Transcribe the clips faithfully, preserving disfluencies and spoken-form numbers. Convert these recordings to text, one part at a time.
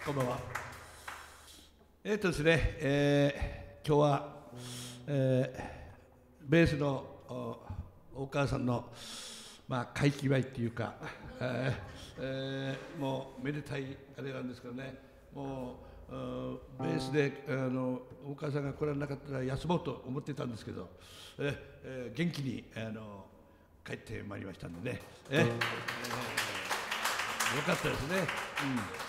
こんばんは。えーとですね、えー、今日は、えー、ベースのお、お母さんの、まあ、快気祝いっていうか、えーえー、もうめでたいあれなんですけどね、もうベースであのお母さんが来られなかったら休もうと思ってたんですけど、えーえー、元気にあの帰ってまいりましたので、えーえー、よかったですね。うん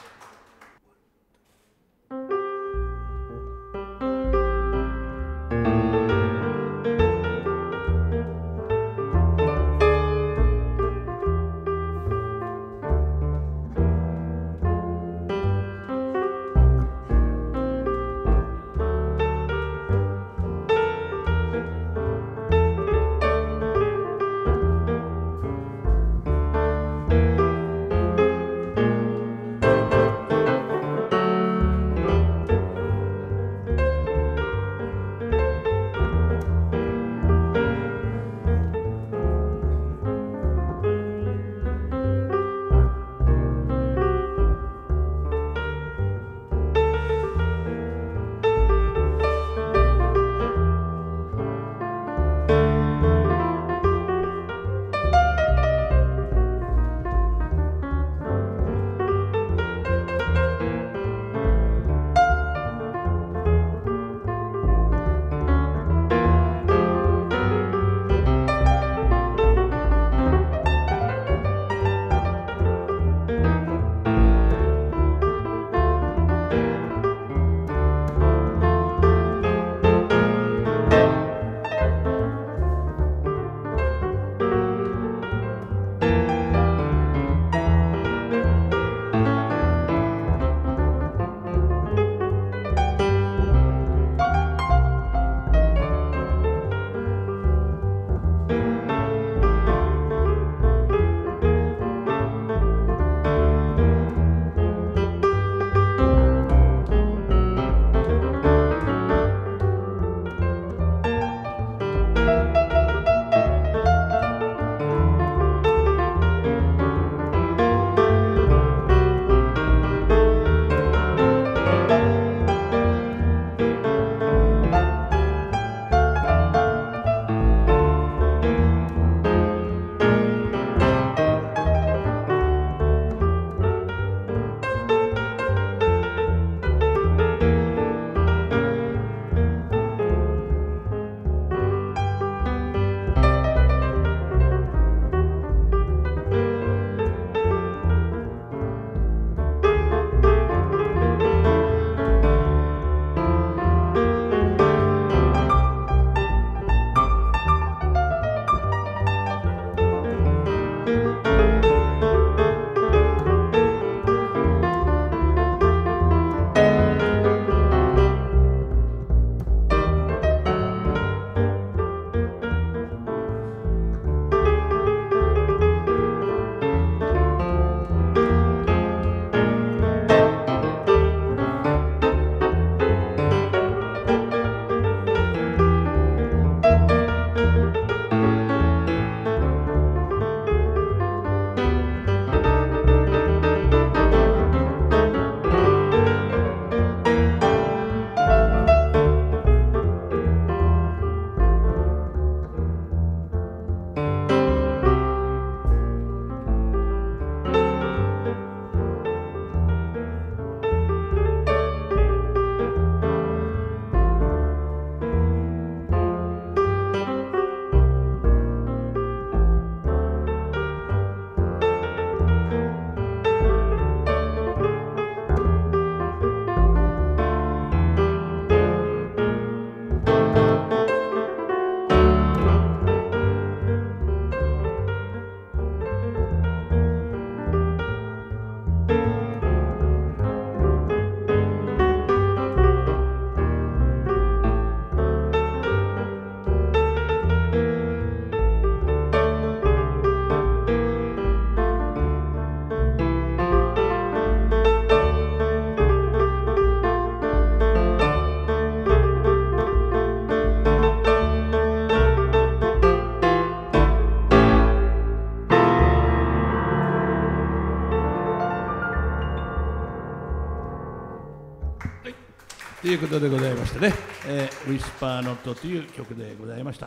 ということでございましてね、えー、ウィスパーノットという曲でございました。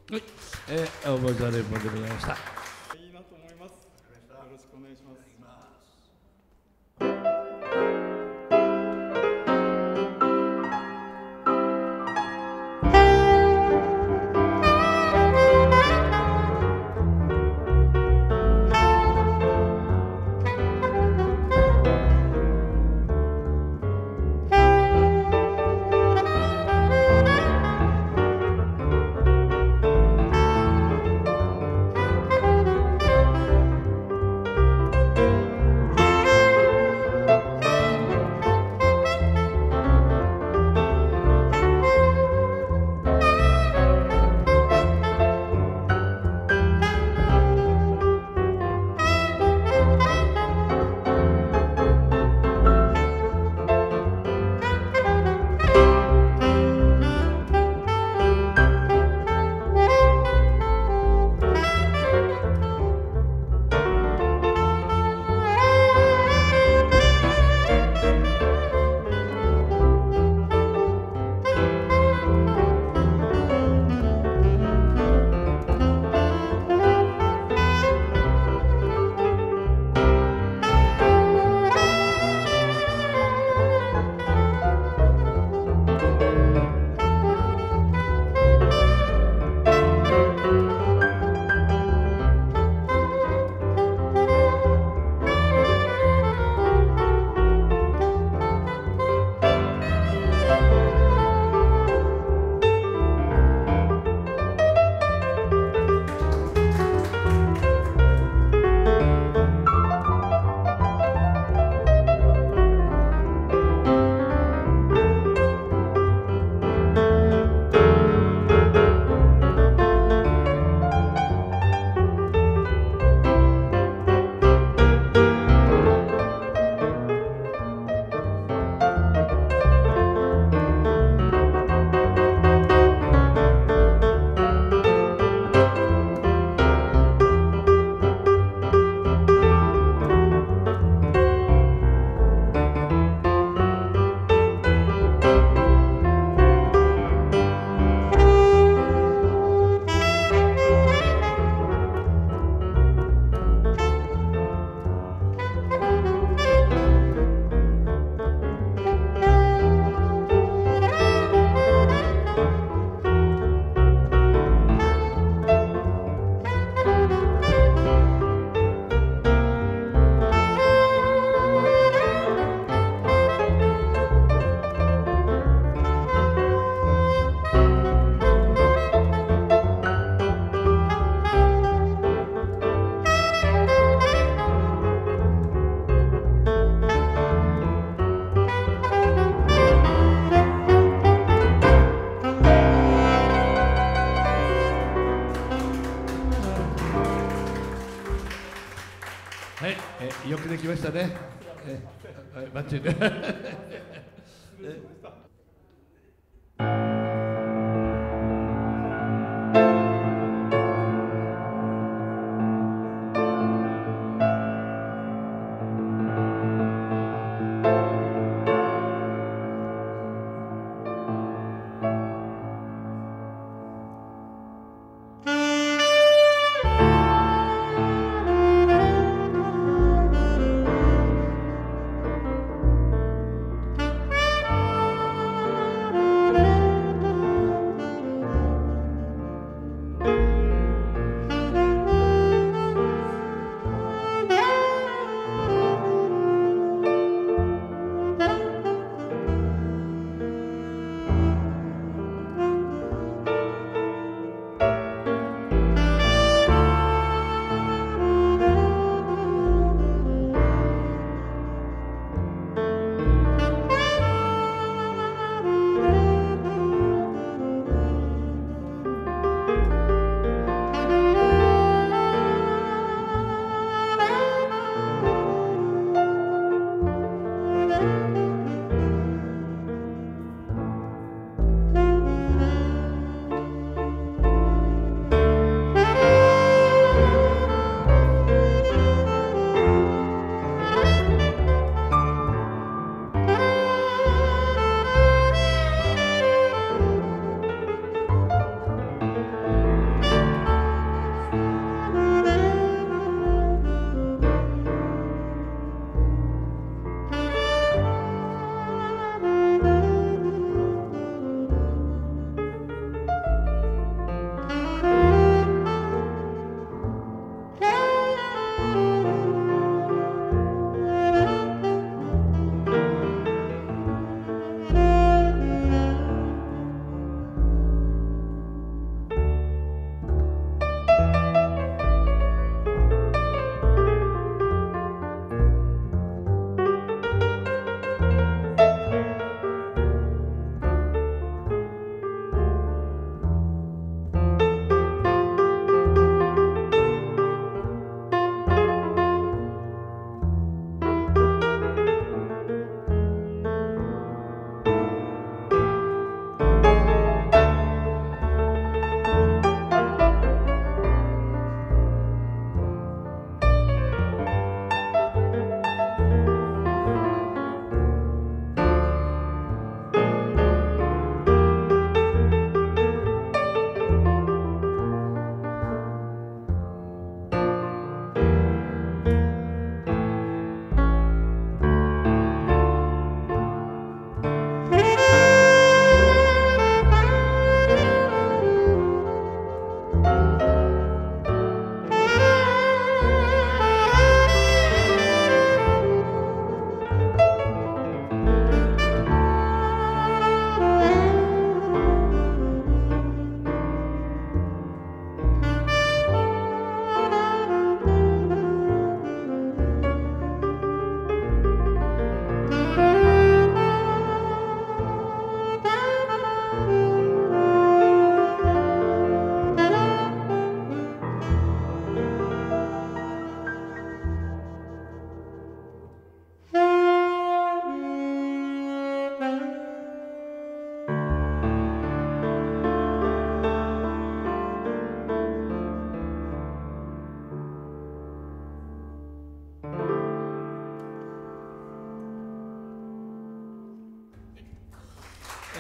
はい、えー、お申し上げもでございました。 いいなと思います。よろしくお願いします。 はい、えよくできましたね。えはい、バッチリで。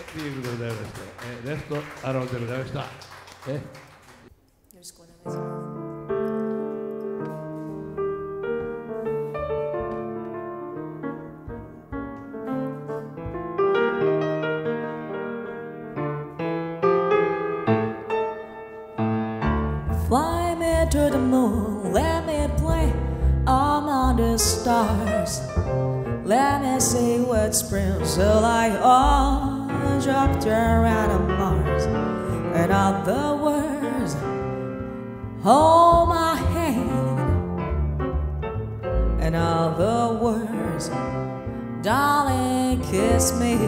ということでございまして、えー、レストアローンでございました。えよろしくお願いします。Fly me to the moon, let me play among the stars. Let me see what spring so like all dropped around on Mars. And all the words, hold my hand. And all the words, darling, kiss me.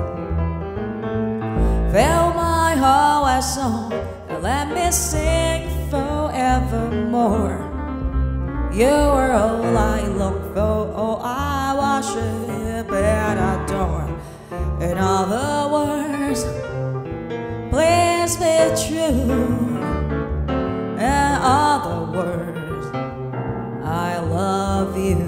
Fill my heart with song and let me sing forevermore. You are all I look for, all I worship and adore. In all the words, please be true. In all the words, I love you.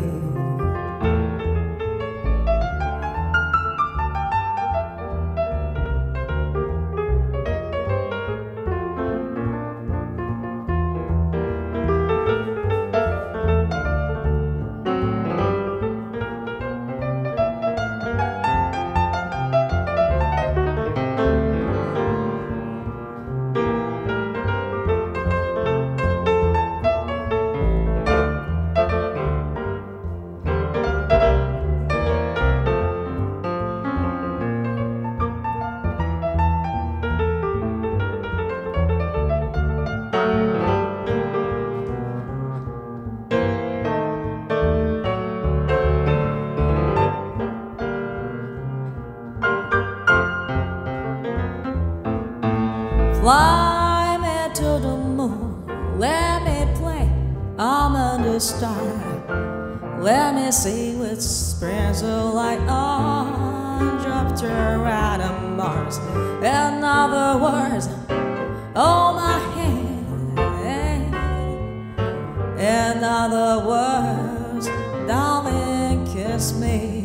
Fly me to the moon, let me play among the stars. Let me see what springs are like on dropped around on Mars. In other words, hold my hand. In other words, darling, kiss me.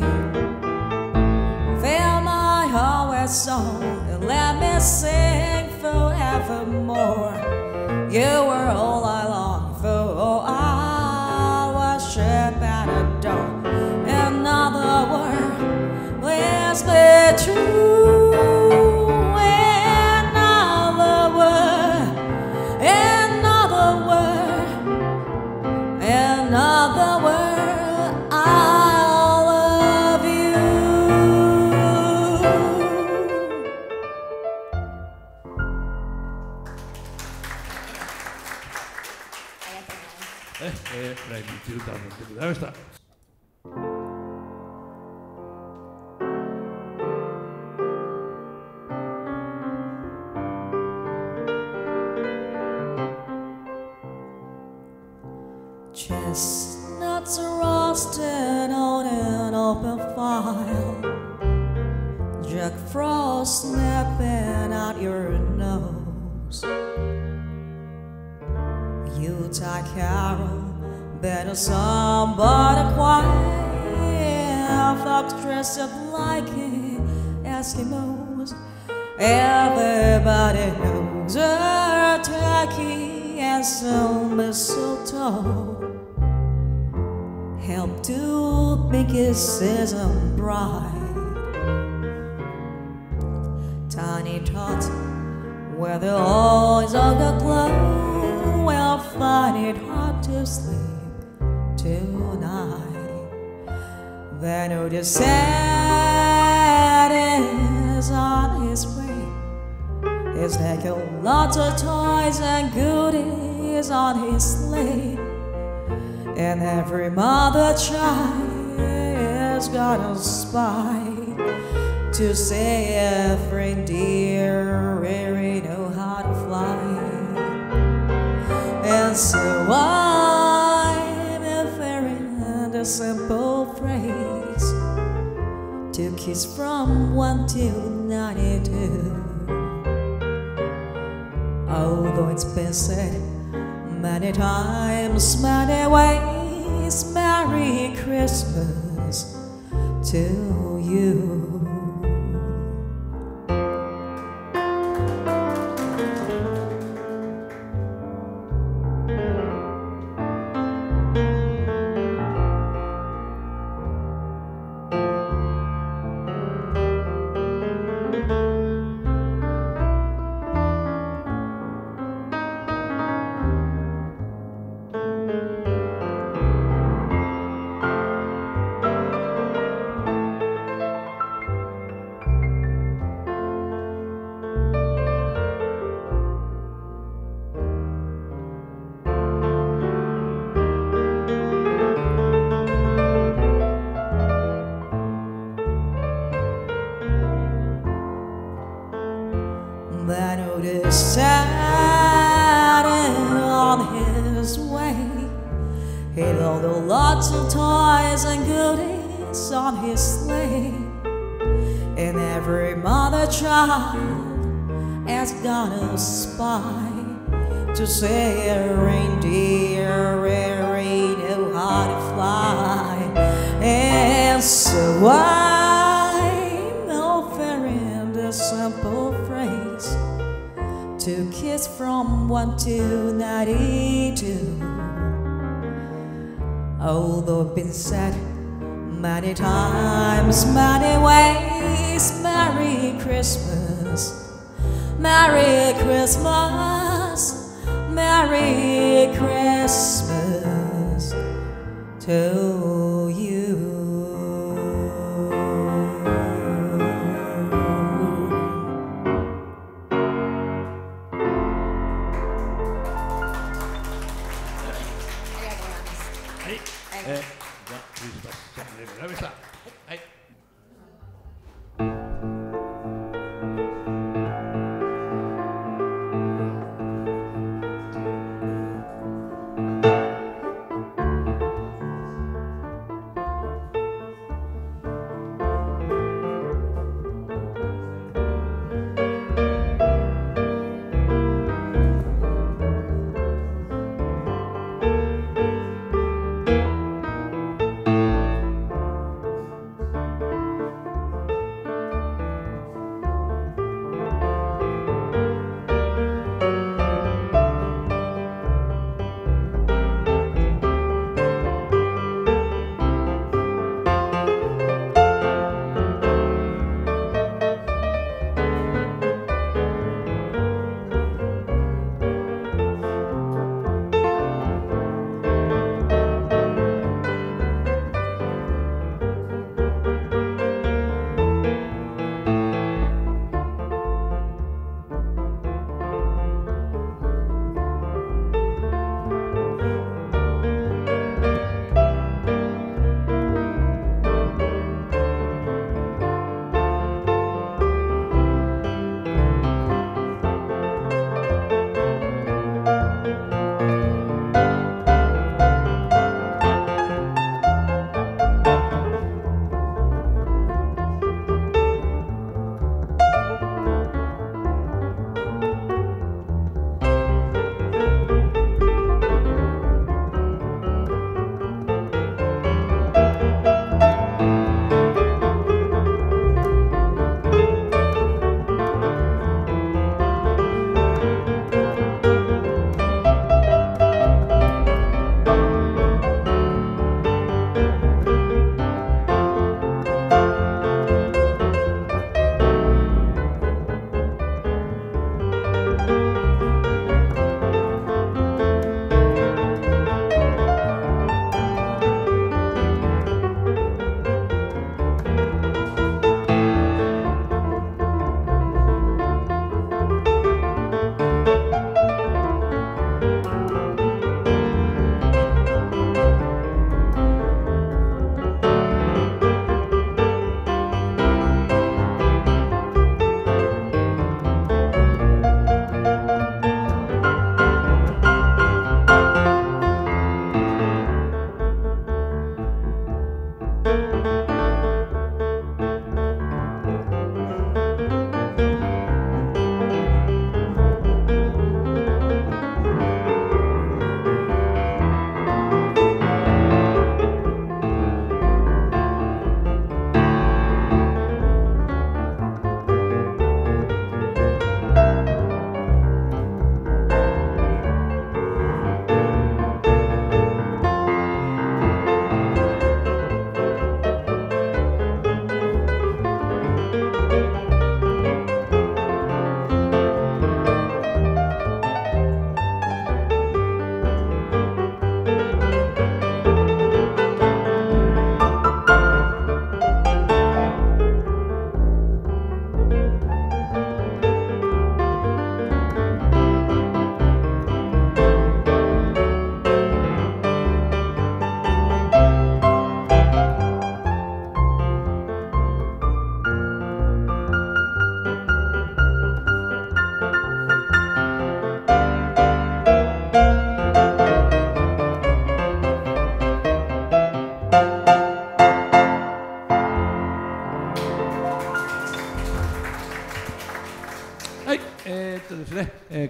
Fill my heart with song and let me sing forevermore. You were all I long for, all I worship and adore. In other words, please be true. In other words, in other words, in other words, I love you. ええー、来日歌のでございました。 Chestnuts roasted on an open fire, Jack Frost snapping out your nose. Utah carol, better somebody quiet. Folks dressed up like Eskimos. Everybody knows a turkey and some mistletoe help to make his season bright. Tiny tots, where the eyes of the glow, will find it hard to sleep tonight. They know the Santa is on his way. He's taking lots of toys and goodies on his sleigh. And every mother child has got a spy to say if reindeer really know how to fly. And so I'm inferring the simple phrase to kiss from one to ninety-two. Although it's been said many times, many ways, Merry Christmas to you. lots of toys and goodies on his sleigh. And every mother child has got a spy to say a reindeer really know how to fly. And so I'm offering the simple phrase: two kids from one to ninety-two. Although been said many times, many ways, Merry Christmas, Merry Christmas, Merry Christmas to you. はい、えー、じゃあクリスマスチャンネルラメさん、はい。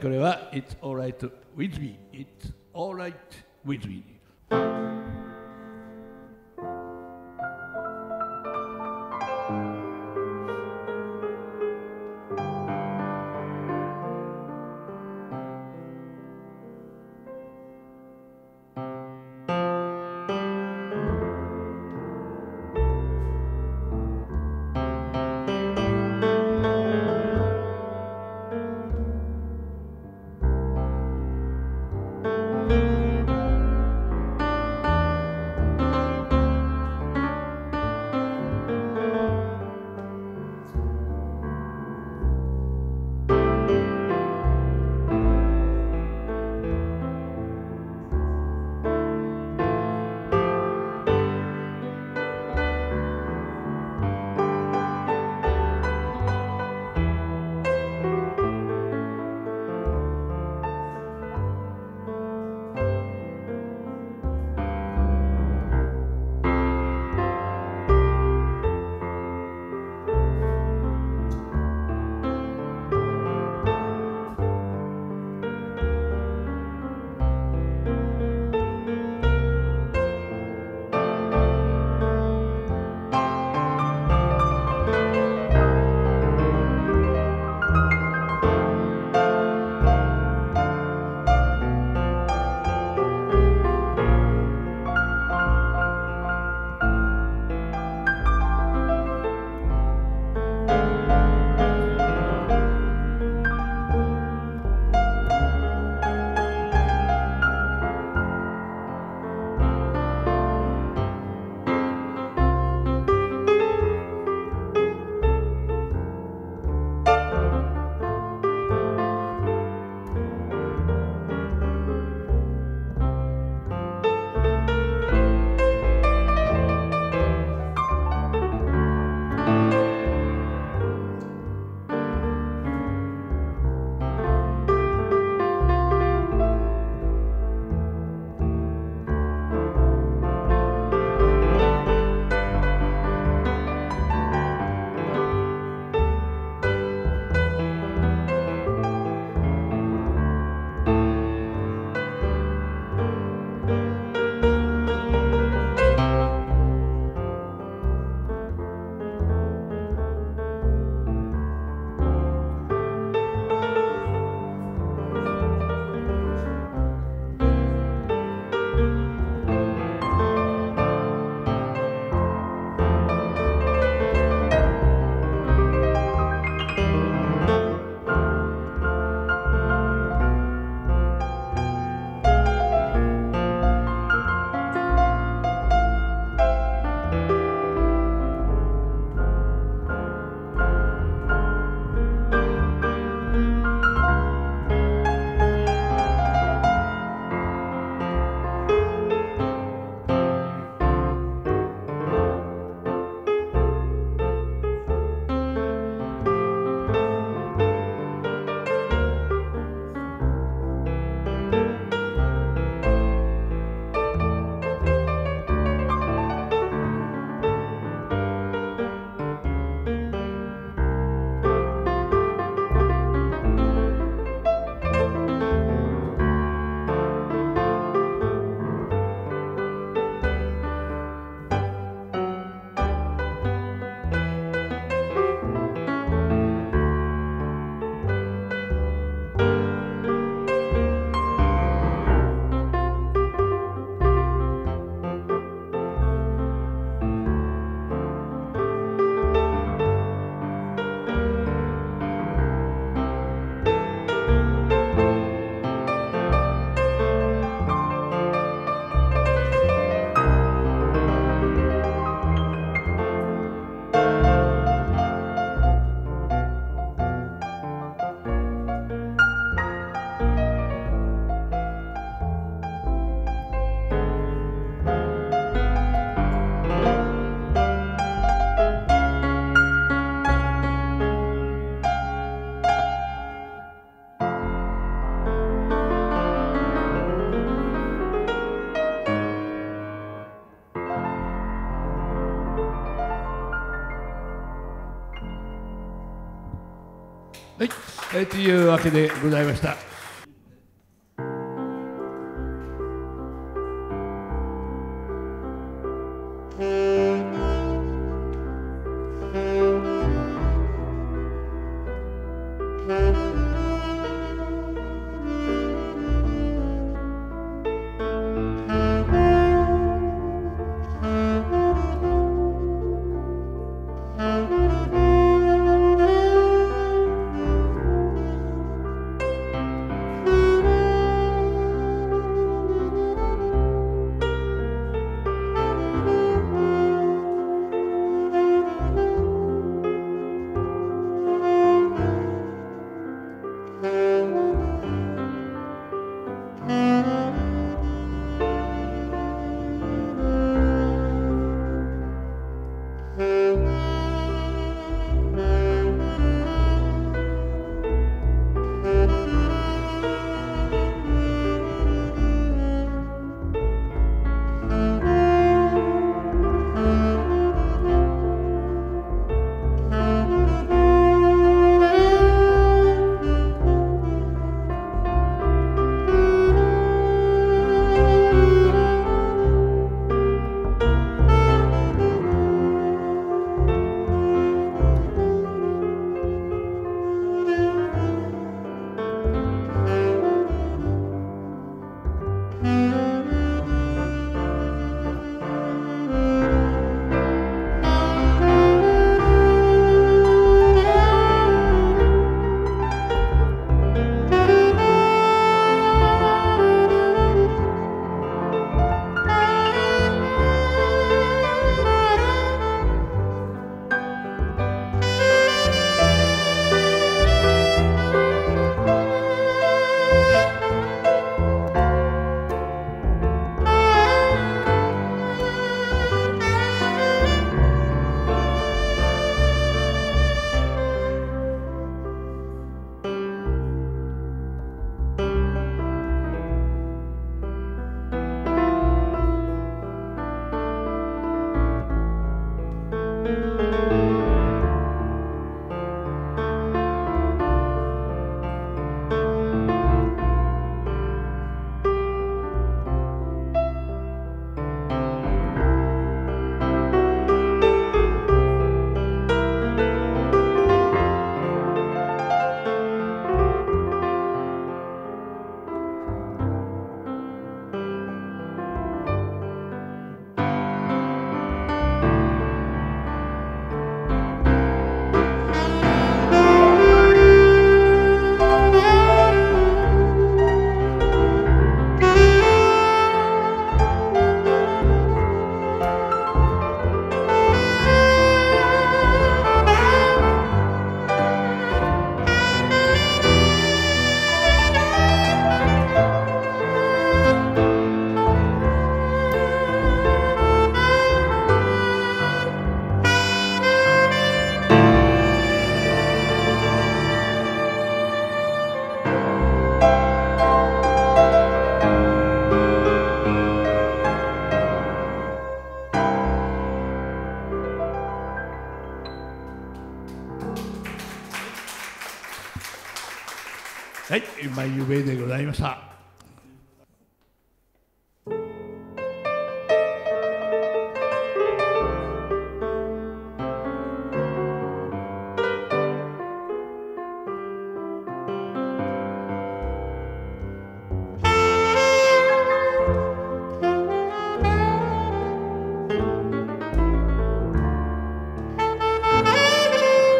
これは It's alright with me It's alright with meはい、えー、というわけでございました。 はい、眉笛でございました。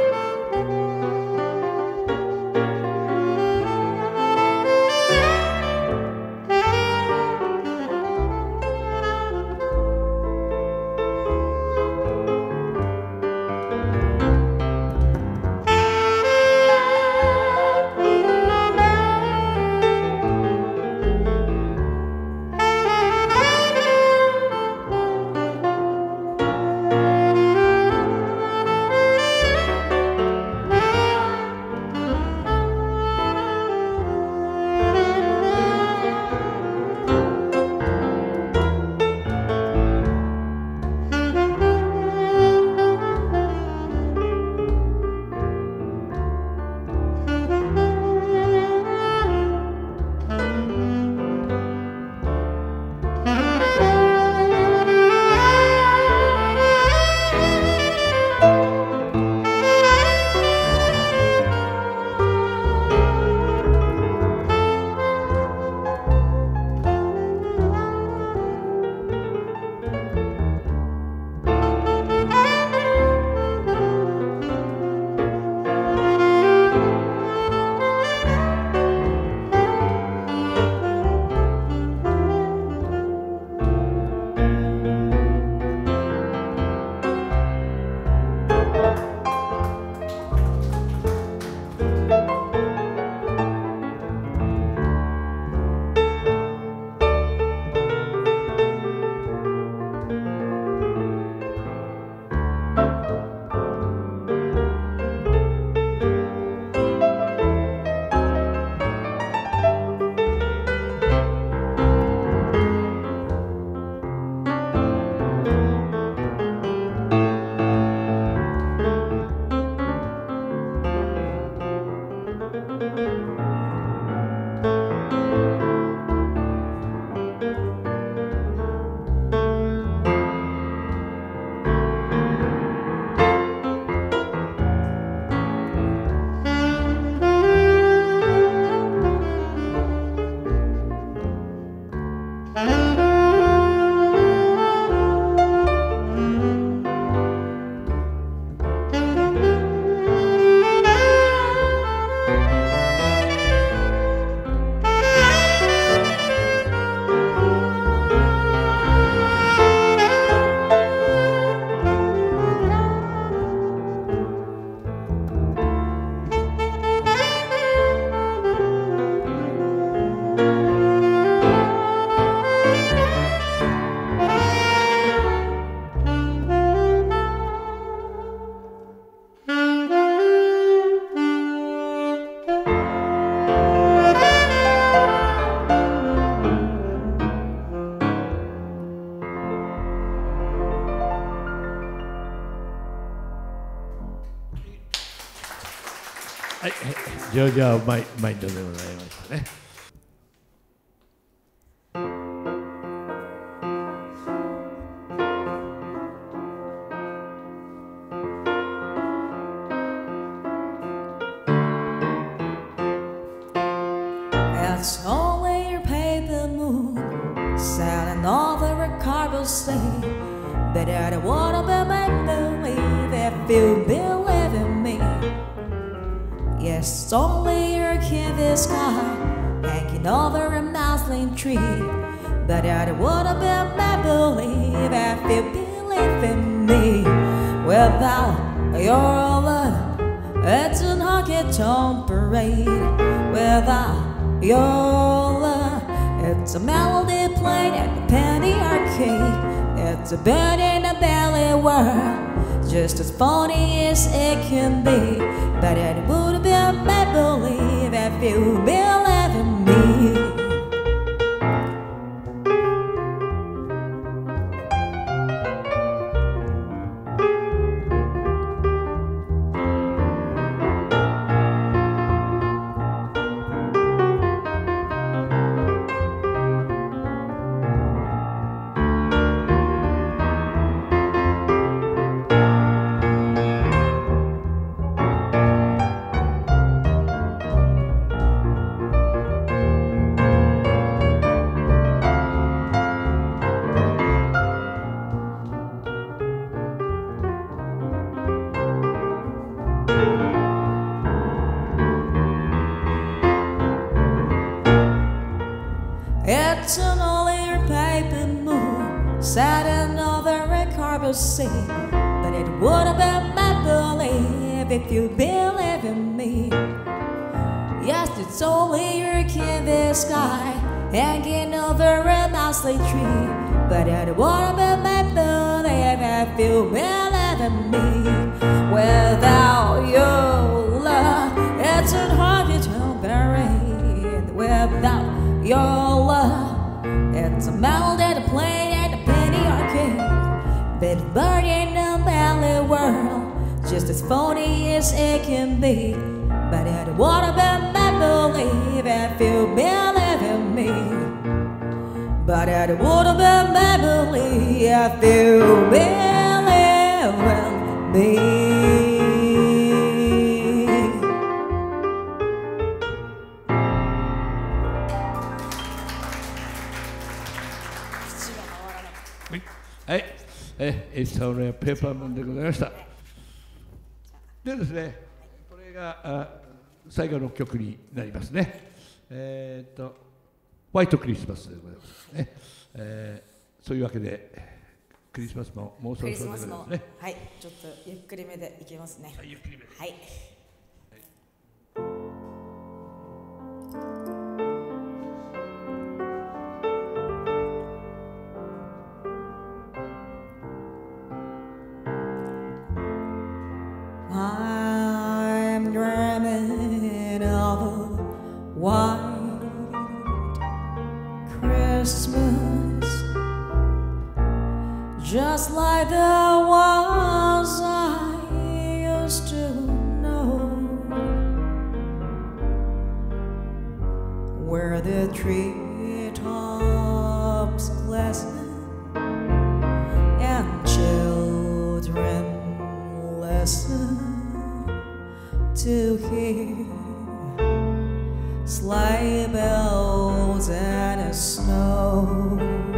「 はい、ジョージアマイマインドでございましたね。 It's only your paper moon sailing over a cargo sea. But I don't wanna be make believe if you believe in me. Yes, it's only your canvas sky hanging over a muslin tree. But I don't wanna be make believe if you believe in me. Without your love, it's an honky-tonk parade. Without your love, it's a melody played at the penny arcade. It's a bird in a belly world, just as funny as it can be. But it would be make believe if you believe in me. It's an all-year paper moon sat over a cargo sea. But it would have been my belief if you believe in me. Yes, it's only your canvas sky hanging over a mousely tree. But it would have been my belief if you believe in me. Without your love, it's an hard to bury. Without your love, it's a melody played at the penny arcade. But it's buried in a valley world, just as phony as it can be. But it would have been my belief if you believe in me. But it would have been my belief if you believe in me. はい、え、エスタオレペーパームーンでございました。でですね、これがあ最後の曲になりますね。えー、っと、ホワイトクリスマスでございますね。えー、そういうわけで、クリスマスももうそろそろでございますね。 はい、ちょっとゆっくりめでいきますね。 はい、ゆっくりめで。 はい。I'm dreaming of a white Christmas, just like the ones I used to know, where the treetops glisten and children listen to hear sleigh bells and a snow.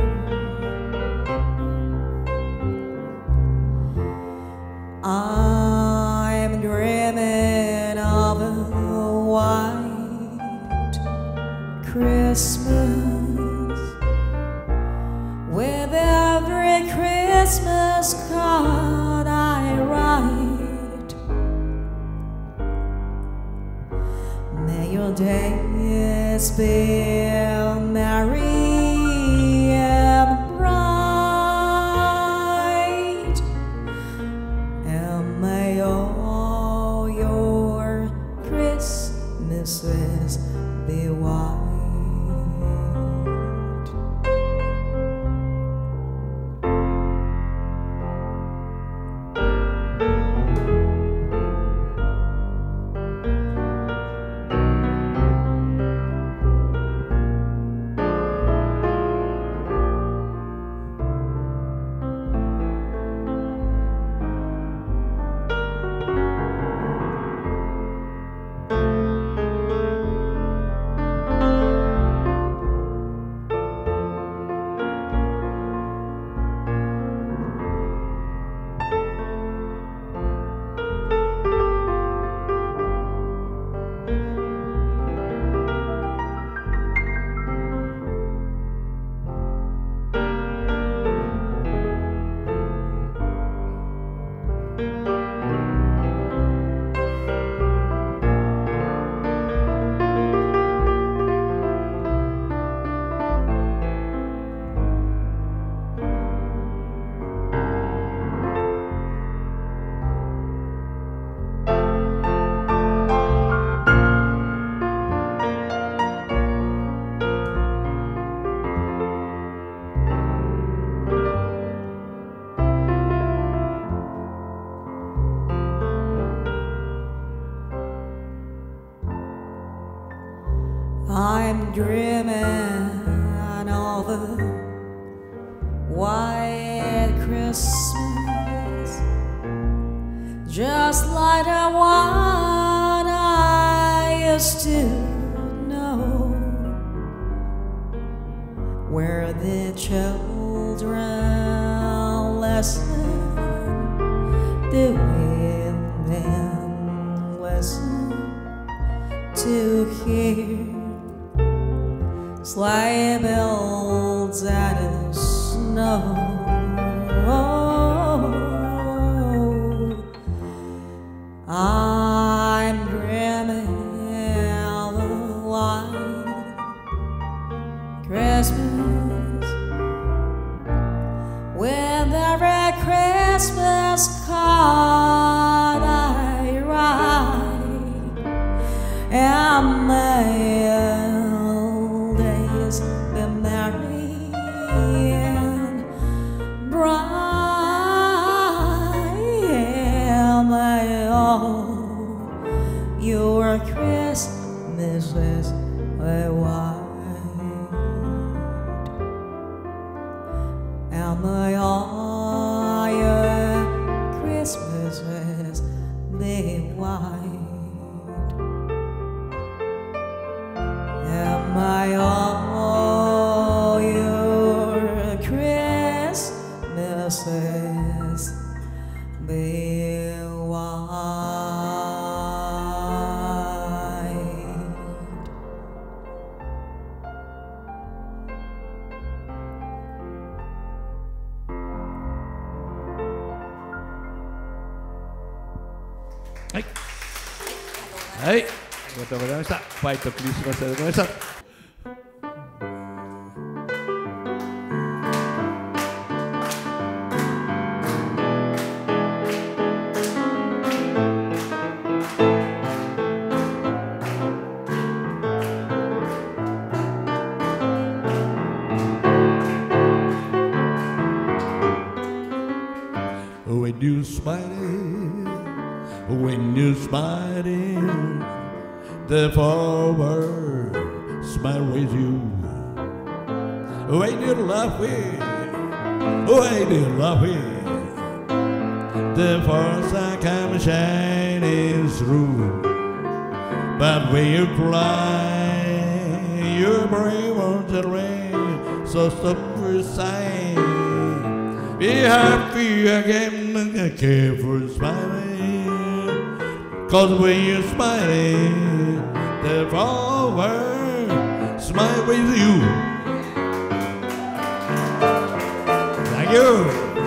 I'm dreaming of a white Christmas, with every Christmas card I write. May your days be merry and bright, and may all your Christmases be white. dreaming of a white Christmas, just like the one I used to know, where the children listen, the women listen to hear sleigh bells and the snow. I'm dreaming of a white Christmas, with every Christmas card I write, and may all days be merry and bright, and may all your Christmases be white, and may all your Christmases be white, and may all your Christmases be white. はい、はい、ありがとうございました。ホワイトクリスマスでございました。When you smiling, when you smiling, the forward smile with you. When you laughing, when you laughing, the first I come shining through. But when you cry, your brain won't rain, so stop sighing. Be happy again and careful smiling, cause when you're smiling, the forward smile with you. Thank you.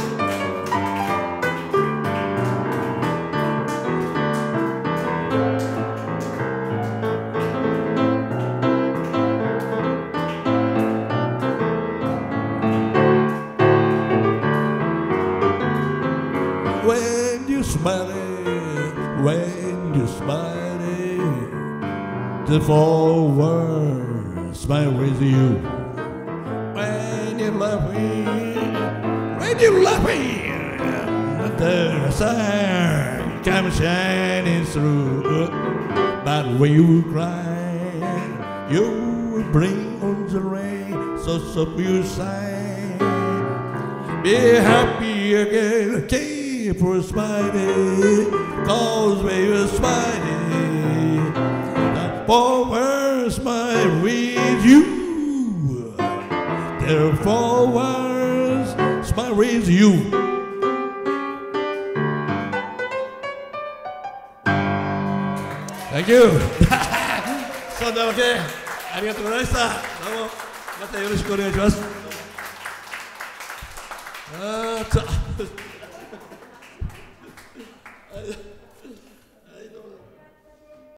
When you smiling, when you smiling, the forward smile with you. When you're laughing, when you're laughing, the sun comes shining through. But when you cry, you bring on the rain, so stop your sighing. Be happy again, keep on smiling, cause when you're smiling, the forward smile with you. The forward smile with you. Thank you. そんなわけでありがとうございました。どうもまたよろしくお願いします。あーっと